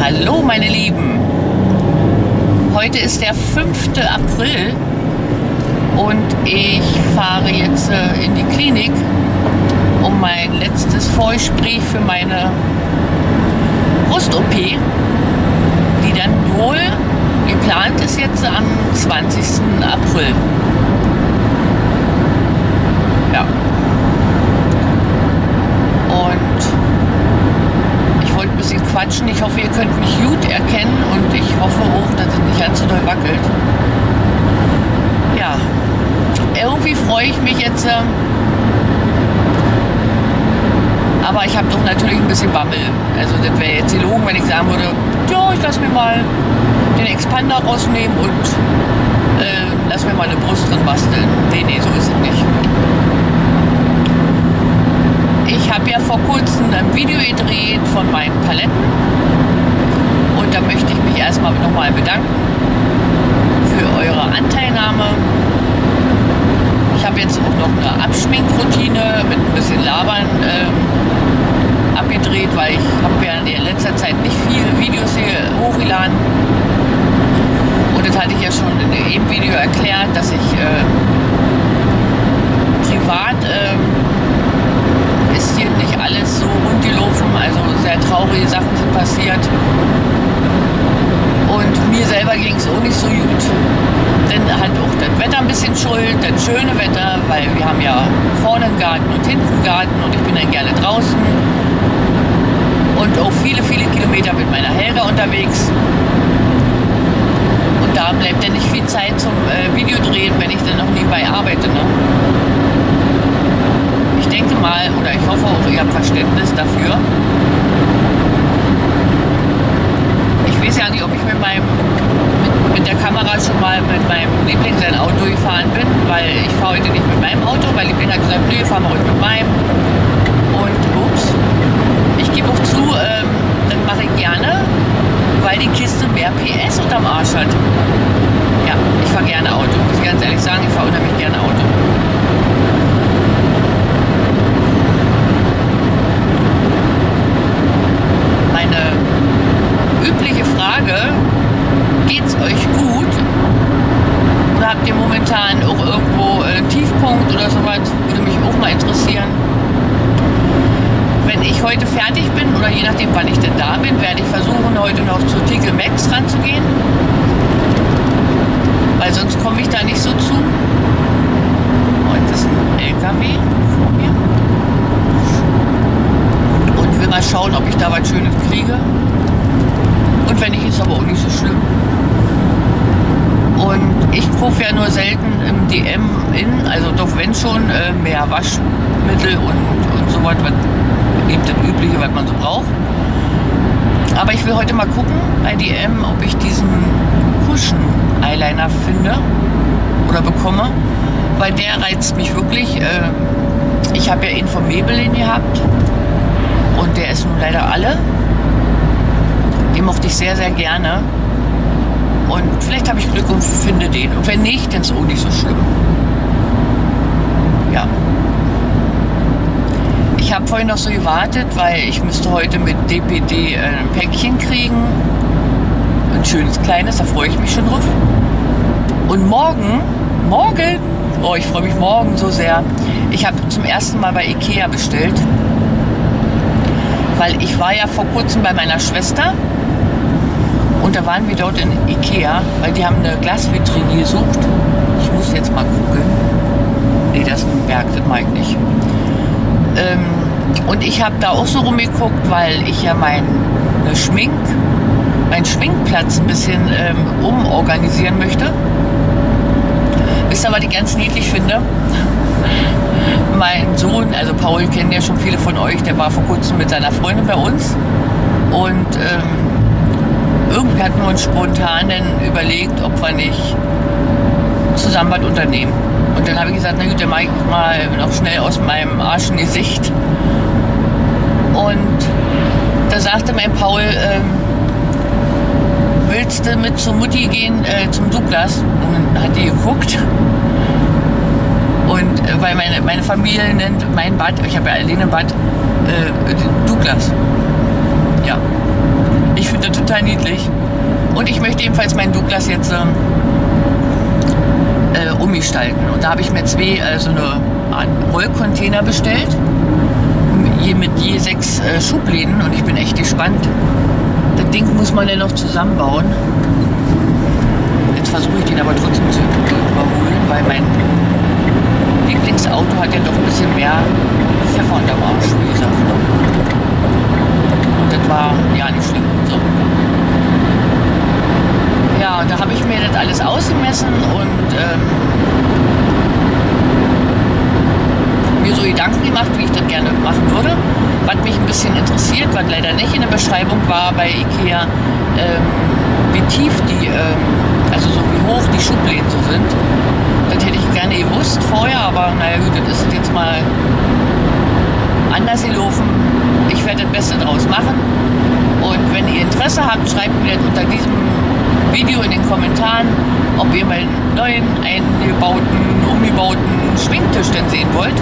Hallo meine Lieben, heute ist der 5. April und ich fahre jetzt in die Klinik, um mein letztes Vorgespräch für meine Brust-OP, die dann wohl geplant ist jetzt am 20. April. Ja. Und ich wollte ein bisschen quatschen. Ich hoffe, ihr könnt mich gut erkennen und ich hoffe auch, dass es nicht ganz so doll wackelt. Ja, irgendwie freue ich mich jetzt, aber ich habe doch natürlich ein bisschen Bammel. Also das wäre jetzt gelogen, wenn ich sagen würde, ja, ich lasse mir mal den Expander rausnehmen und lass mir mal eine Brust drin basteln. Nee, so ist es nicht. Ich habe ja vor kurzem ein Video gedreht von meinen Paletten und da möchte ich mich erstmal nochmal bedanken für eure Anteilnahme. Ich habe jetzt auch noch eine Abschminkroutine mit ein bisschen Labern abgedreht, weil ich habe ja in letzter Zeit nicht viele Videos hier hochgeladen. Und das hatte ich ja schon in dem Video erklärt, dass ich privat ist hier nicht alles so rund gelaufen, also sehr traurige Sachen sind passiert. Und mir selber ging es auch nicht so gut. Denn hat auch das Wetter ein bisschen schuld, das schöne Wetter, weil wir haben ja vorne einen Garten und hinten einen Garten und ich bin dann gerne draußen. Und auch viele, viele Kilometer mit meiner Helga unterwegs. Und da bleibt dann nicht viel Zeit zum Videodrehen, wenn ich dann noch nebenbei arbeite. Ne? Ich denke mal, oder ich hoffe auch, ihr habt Verständnis dafür. Ich weiß ja nicht, ob ich mit der Kamera schon mal mit meinem Liebling sein Auto gefahren bin, weil ich fahre heute nicht mit meinem Auto, weil Liebling hat gesagt, nö, fahren wir ruhig mit meinem. Und ups, ich gebe auch zu, das mache ich gerne, weil die Kiste mehr PS unterm Arsch hat. Ja, ich fahre gerne Auto, muss ich ganz ehrlich sagen, ich fahre unheimlich gerne Auto. Meine übliche Frage, geht's euch gut? Oder habt ihr momentan auch irgendwo einen Tiefpunkt oder sowas? Würde mich auch mal interessieren. Wenn ich heute fertig bin, oder je nachdem wann ich denn da bin, werde ich versuchen, heute noch zu Tickle Max ranzugehen. Weil sonst komme ich da nicht so zu. Und das ist ein LKW vor mir. Und will mal schauen, ob ich da was Schönes kriege. Und wenn nicht, ist aber auch nicht so schlimm. Und ich kaufe ja nur selten im DM in, also doch wenn schon, mehr Waschmittel und so was, eben das Übliche, was man so braucht. Aber ich will heute mal gucken bei DM, ob ich diesen Cushion-Eyeliner finde oder bekomme, weil der reizt mich wirklich. Ich habe ja ihn von Maybelline gehabt und der ist nun leider alle. Den mochte ich sehr, sehr gerne. Und vielleicht habe ich Glück und finde den. Und wenn nicht, dann ist es auch nicht so schlimm. Ja. Ich habe vorhin noch so gewartet, weil ich müsste heute mit DPD ein Päckchen kriegen. Ein schönes kleines, da freue ich mich schon drauf. Und morgen, oh, ich freue mich morgen so sehr. Ich habe zum ersten Mal bei Ikea bestellt. Weil ich war ja vor kurzem bei meiner Schwester. Und da waren wir dort in Ikea, weil die haben eine Glasvitrine gesucht. Ich muss jetzt mal gucken. Nee, das ist ein Berg, das mag ich nicht. Und ich habe da auch so rumgeguckt, weil ich ja meinen Schminkplatz ein bisschen umorganisieren möchte. Wisst ihr, was ich ganz niedlich finde? Mein Sohn, also Paul, kennen ja schon viele von euch, der war vor kurzem mit seiner Freundin bei uns. Und irgendwie hatten wir uns spontan dann überlegt, ob wir nicht zusammen was unternehmen. Und dann habe ich gesagt, na gut, dann mache ich mal noch schnell aus meinem Arschengesicht. Und da sagte mein Paul, willst du mit zur Mutti gehen, zum Douglas? Und dann hat die geguckt. Und weil meine Familie nennt mein Bad, ich habe ja alleine ein Bad, Douglas. Ja. Ich finde das total niedlich. Und ich möchte ebenfalls meinen Douglas jetzt umgestalten. Und da habe ich mir zwei so eine Art Rollcontainer bestellt. Mit je 6 Schubläden. Und ich bin echt gespannt. Das Ding muss man ja noch zusammenbauen. Jetzt versuche ich den aber trotzdem zu überholen, weil mein Lieblingsauto hat ja doch ein bisschen mehr Pfeffer unterm Arsch, wie gesagt. Ne? Und das war ja nicht schlimm. So. Ja, und da habe ich mir das alles ausgemessen und mir so Gedanken gemacht, wie ich das gerne machen würde. Was mich ein bisschen interessiert, was leider nicht in der Beschreibung war bei IKEA, wie tief die, also so wie hoch die Schubläden so sind. Das hätte ich gerne gewusst vorher, aber naja gut, das ist jetzt mal anders gelaufen. Ich werde das Beste draus machen. Und wenn ihr Interesse habt, schreibt mir das unter diesem Video in den Kommentaren, ob ihr meinen neuen, eingebauten, umgebauten Schminktisch denn sehen wollt.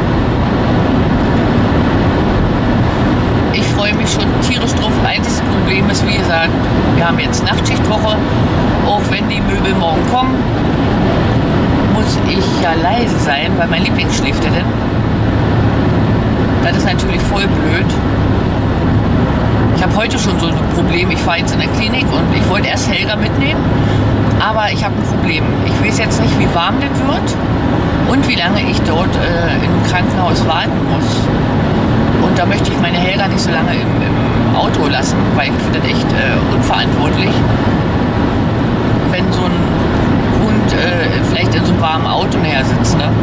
Ich freue mich schon tierisch drauf. Einziges Problem ist, wie gesagt, wir haben jetzt Nachtschichtwoche. Auch wenn die Möbel morgen kommen, muss ich ja leise sein, weil mein Liebling schläft ja denn. Das ist natürlich voll blöd. Ich habe heute schon so ein Problem. Ich fahre jetzt in der Klinik und ich wollte erst Helga mitnehmen, aber ich habe ein Problem. Ich weiß jetzt nicht, wie warm das wird und wie lange ich dort im Krankenhaus warten muss. Und da möchte ich meine Helga nicht so lange im Auto lassen, weil ich finde das echt unverantwortlich, wenn so ein Hund vielleicht in so einem warmen Auto näher sitzt. Ne?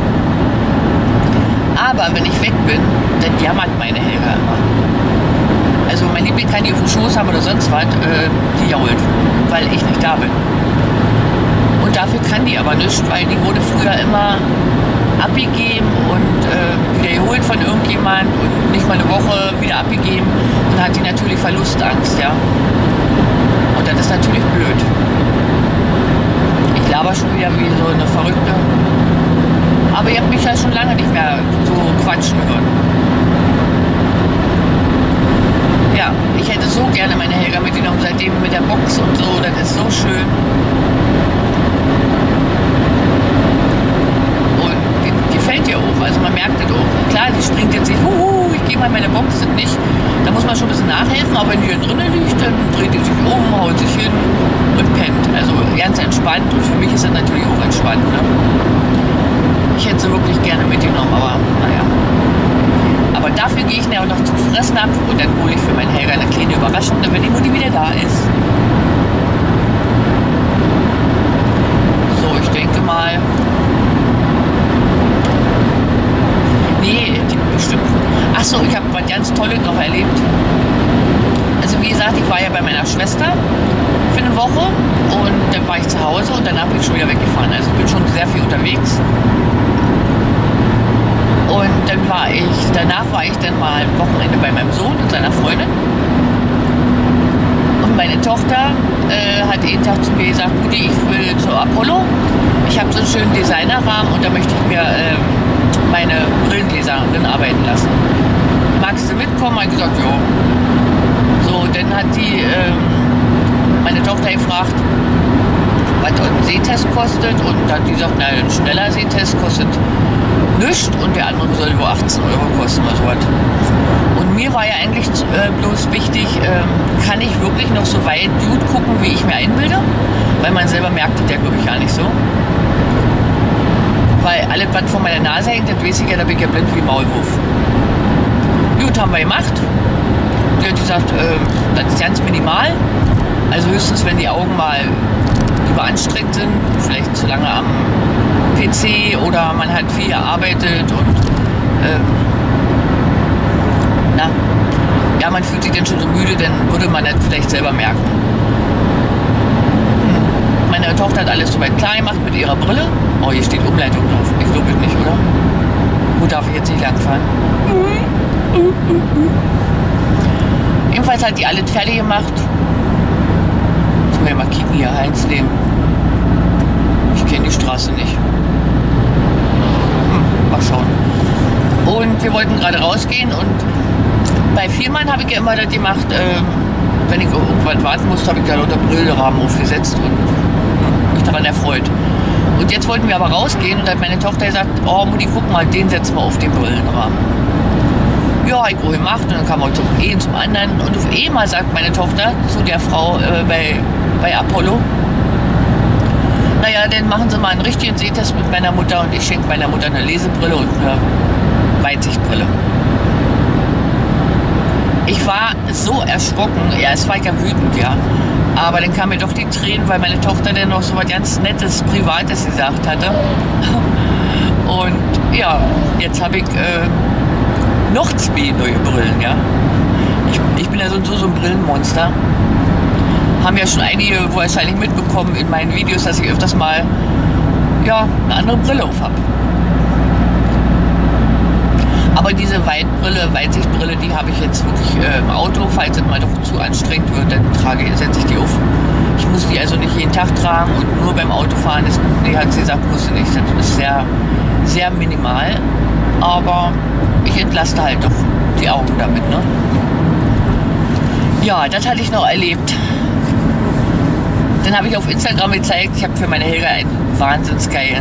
Aber wenn ich weg bin, dann jammert meine Helga immer. Also mein Liebling kann die auf dem Schoß haben oder sonst was, die jault, weil ich nicht da bin. Und dafür kann die aber nichts, weil die wurde früher immer abgegeben und wieder geholt von irgendjemand und nicht mal eine Woche wieder abgegeben und hat die natürlich Verlustangst, ja. Und das ist natürlich blöd. Ich laber schon wieder wie so eine Verrückte. Aber ihr habt mich ja schon lange nicht mehr so quatschen hören. Ja, ich hätte so gerne meine Helga mitgenommen, seitdem mit der Box und so, das ist so schön. Und die gefällt ihr auch, also man merkt das auch. Klar, sie springt jetzt nicht, ich gehe mal in meine Box, das nicht. Da muss man schon ein bisschen nachhelfen, aber wenn die hier drinnen liegt, dann dreht die sich um, haut sich hin und pennt. Also ganz entspannt und für mich ist das natürlich auch entspannt. Ne? Ich hätte sie wirklich gerne mitgenommen, aber naja. Aber dafür gehe ich nachher noch zum Fressnapf und dann hole ich für meinen Helga eine kleine Überraschung, wenn die Mutti wieder da ist. So, ich denke mal. Nee, die bestimmten. Achso, ich habe was ganz Tolles noch erlebt. Also wie gesagt, ich war ja bei meiner Schwester für eine Woche und dann war ich zu Hause und danach bin ich schon wieder weggefahren. Also ich bin schon sehr viel unterwegs. Und danach war ich dann mal am Wochenende bei meinem Sohn und seiner Freundin. Und meine Tochter hat jeden Tag zu mir gesagt, Mutti, ich will zur Apollo. Ich habe so einen schönen Designerrahmen und da möchte ich mir meine Brillengläserin arbeiten lassen. Magst du mitkommen? Hat gesagt, ja. So, dann hat meine Tochter gefragt, was ein Sehtest kostet und dann hat die gesagt, na, ein schneller Sehtest kostet nichts und der andere soll wohl 18 € kosten oder so was. Und mir war ja eigentlich bloß wichtig, kann ich wirklich noch so weit gut gucken, wie ich mir einbilde? Weil man selber merkt das ja, glaube ich, gar nicht so. Weil alles, was von meiner Nase hängt, das weiß ich ja, da bin ich ja blind wie Maulwurf. Gut, haben wir gemacht. Die hat gesagt, das ist ganz minimal. Also höchstens, wenn die Augen mal überanstrengt sind, vielleicht zu lange am PC oder man hat viel gearbeitet und man fühlt sich dann schon so müde, dann würde man das vielleicht selber merken. Meine Tochter hat alles soweit klar gemacht mit ihrer Brille. Oh, hier steht Umleitung drauf. Ich glaube nicht, oder? Wo darf ich jetzt nicht langfahren? Jedenfalls hat die alles fertig gemacht. Jetzt muss ich mal kicken hier, Heinzleben. Ich kenne die Straße nicht. Mal schauen. Und wir wollten gerade rausgehen und bei Vielmann habe ich ja immer das gemacht, Und wenn ich irgendwann warten musste, habe ich da lauter Brillenrahmen aufgesetzt und mich daran erfreut. Und jetzt wollten wir aber rausgehen und dann hat meine Tochter gesagt, oh Mutti, guck mal, den setzen wir auf den Brillenrahmen. Ja, ich habe gemacht und dann kam auch zum einen zum anderen. Und auf einmal sagt meine Tochter zu der Frau bei Apollo, naja, dann machen Sie mal einen richtigen Sehtest mit meiner Mutter und ich schenke meiner Mutter eine Lesebrille und eine Weitsichtbrille. Ich war so erschrocken, ja, es war ja wütend, ja. Aber dann kamen mir doch die Tränen, weil meine Tochter dann noch so was ganz Nettes, Privates gesagt hatte. Und ja, jetzt habe ich noch zwei neue Brillen, ja. Ich bin ja so ein Brillenmonster. Haben ja schon einige wahrscheinlich mitbekommen in meinen Videos, dass ich öfters mal ja, eine andere Brille auf habe. Aber diese Weitsichtbrille, die habe ich jetzt wirklich im Auto. Falls es mal doch zu anstrengend wird, dann setze ich die auf. Ich muss die also nicht jeden Tag tragen und nur beim Autofahren. Die hat sie gesagt, muss sie nicht. Das ist sehr, sehr minimal. Aber ich entlaste halt doch die Augen damit, ne? Ja, das hatte ich noch erlebt. Dann habe ich auf Instagram gezeigt, ich habe für meine Helga einen wahnsinnsgeilen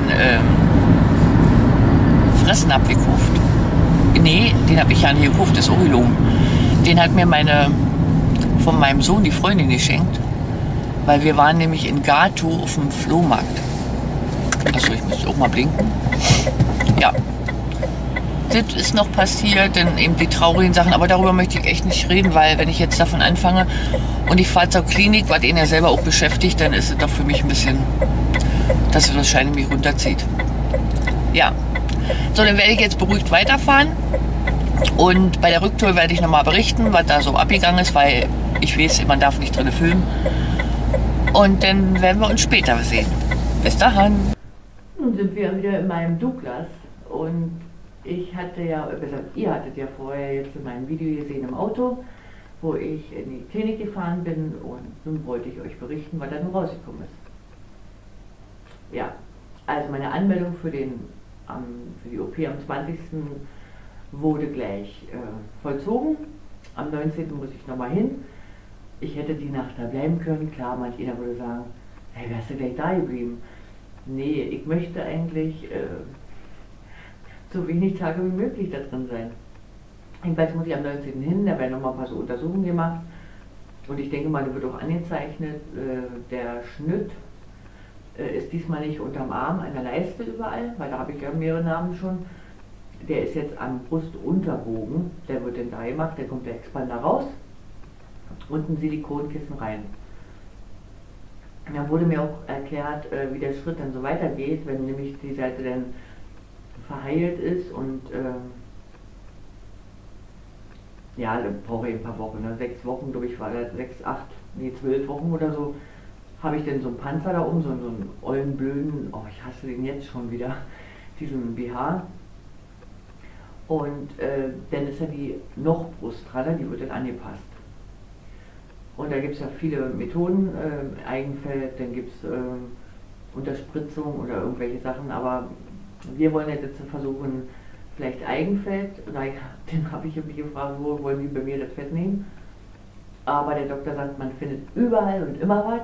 Fressnapf gekauft. Nee, den habe ich ja nicht gekauft, das ist auch gelogen. Den hat mir von meinem Sohn die Freundin geschenkt, weil wir waren nämlich in Gato auf dem Flohmarkt. Achso, ich müsste auch mal blinken. Ja, das ist noch passiert, denn eben die traurigen Sachen, aber darüber möchte ich echt nicht reden, weil wenn ich jetzt davon anfange und ich fahre zur Klinik, was ihn ja selber auch beschäftigt, dann ist es doch für mich ein bisschen, dass es wahrscheinlich mich runterzieht. Ja, so, dann werde ich jetzt beruhigt weiterfahren und bei der Rücktour werde ich nochmal berichten, was da so abgegangen ist, weil ich weiß, man darf nicht drin filmen. Und dann werden wir uns später sehen. Bis dahin. Nun sind wir wieder in meinem Douglas und ich hatte ja, ihr hattet ja vorher jetzt in meinem Video gesehen im Auto, wo ich in die Klinik gefahren bin und nun wollte ich euch berichten, was da nun rausgekommen ist. Ja, also meine Anmeldung für die OP am 20. wurde gleich vollzogen. Am 19. muss ich nochmal hin. Ich hätte die Nacht da bleiben können. Klar, manch einer würde sagen, hey, wärst du gleich da geblieben? Nee, ich möchte eigentlich so wenig Tage wie möglich da drin sein. Jedenfalls muss ich am 19. hin, da werden nochmal ein paar so Untersuchungen gemacht. Und ich denke mal, da wird auch angezeichnet, der Schnitt ist diesmal nicht unterm Arm an der Leiste überall, weil da habe ich ja mehrere Namen schon. Der ist jetzt am Brustunterbogen, der wird dann da gemacht, der kommt der Expander raus und ein Silikonkissen rein. Und dann wurde mir auch erklärt, wie der Schritt dann so weitergeht, wenn nämlich die Seite dann verheilt ist und ja, dann brauche ich ein paar Wochen, ne? 6 Wochen, glaube ich, war das 12 Wochen oder so, habe ich dann so einen Panzer da oben, so einen ollen, blöden, oh, ich hasse den jetzt schon wieder, diesen BH. Und dann ist ja die Noch-Brust dran, die wird dann angepasst. Und da gibt es ja viele Methoden, Eigenfeld, dann gibt es Unterspritzung oder irgendwelche Sachen, aber wir wollen jetzt versuchen, vielleicht Eigenfeld. Dann habe ich mich gefragt, wo wollen die bei mir das Fett nehmen? Aber der Doktor sagt, man findet überall und immer was.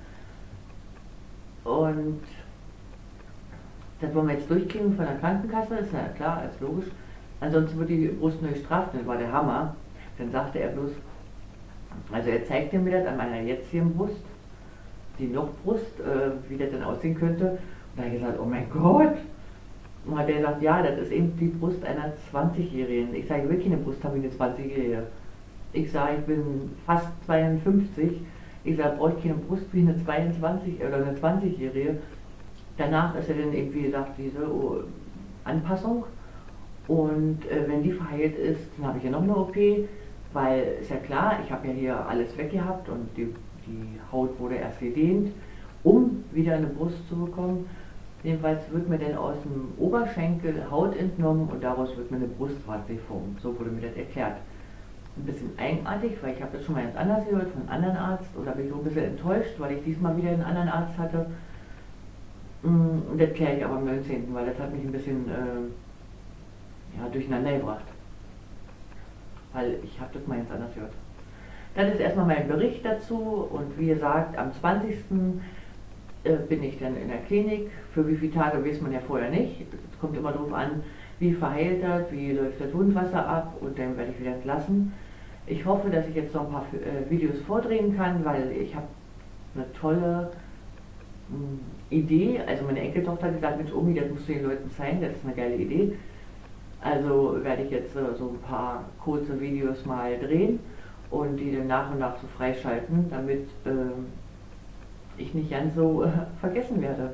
Und das wollen wir jetzt durchkriegen von der Krankenkasse, ist ja klar, ist logisch. Ansonsten wird die Brust neu gestraft, das war der Hammer. Dann sagte er bloß, also er zeigte mir das an meiner jetzigen Brust, die Noch-Brust, wie das dann aussehen könnte. Und da habe ich gesagt, oh mein Gott. Und hat er gesagt, ja, das ist eben die Brust einer 20-Jährigen. Ich sage, ich will keine Brust haben wie eine 20-Jährige. Ich sage, ich bin fast 52. Ich sage, brauche ich keine Brust wie eine 22 oder eine 20-Jährige. Danach ist er dann eben, wie gesagt, diese Anpassung. Und wenn die verheilt ist, dann habe ich ja noch eine OP, weil ist ja klar, ich habe ja hier alles weggehabt und die Haut wurde erst gedehnt, um wieder eine Brust zu bekommen. Jedenfalls wird mir dann aus dem Oberschenkel Haut entnommen und daraus wird mir eine Brustwarze geformt. So wurde mir das erklärt. Ein bisschen eigenartig, weil ich habe das schon mal ganz anders gehört von einem anderen Arzt und da bin ich auch ein bisschen enttäuscht, weil ich diesmal wieder einen anderen Arzt hatte. Und das kläre ich aber am 19., weil das hat mich ein bisschen ja, durcheinander gebracht. Weil ich habe das mal ganz anders gehört. Das ist erstmal mein Bericht dazu und wie gesagt, am 20. Bin ich dann in der Klinik. Für wie viele Tage weiß man ja vorher nicht. Es kommt immer darauf an, wie verheilt das, wie läuft das Wundwasser ab und dann werde ich wieder entlassen. Ich hoffe, dass ich jetzt noch ein paar Videos vordrehen kann, weil ich habe eine tolle Idee. Also meine Enkeltochter hat gesagt, Mensch Omi, das musst du den Leuten zeigen, das ist eine geile Idee. Also werde ich jetzt so ein paar kurze Videos mal drehen und die dann nach und nach so freischalten, damit ich nicht ganz so vergessen werde.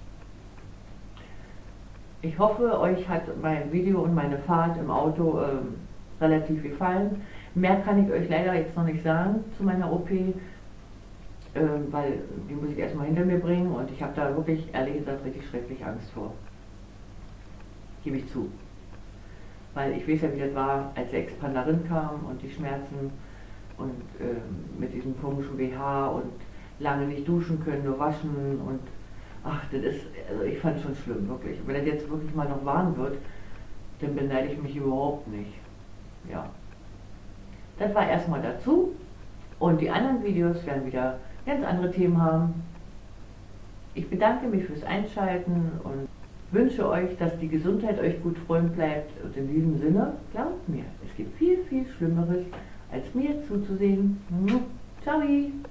Ich hoffe, euch hat mein Video und meine Fahrt im Auto relativ gefallen. Mehr kann ich euch leider jetzt noch nicht sagen zu meiner OP, weil die muss ich erstmal hinter mir bringen und ich habe da wirklich, ehrlich gesagt, richtig schrecklich Angst vor. Gebe ich zu. Weil ich weiß ja, wie das war, als der Expanderin kam und die Schmerzen und mit diesem komischen BH und lange nicht duschen können, nur waschen und ach, das ist, also ich fand es schon schlimm, wirklich. Wenn das jetzt wirklich mal noch warm wird, dann beneide ich mich überhaupt nicht. Ja. Das war erstmal dazu und die anderen Videos werden wieder ganz andere Themen haben. Ich bedanke mich fürs Einschalten und wünsche euch, dass die Gesundheit euch gut freund bleibt und in diesem Sinne, glaubt mir, es gibt viel, viel Schlimmeres, als mir zuzusehen. Ciao!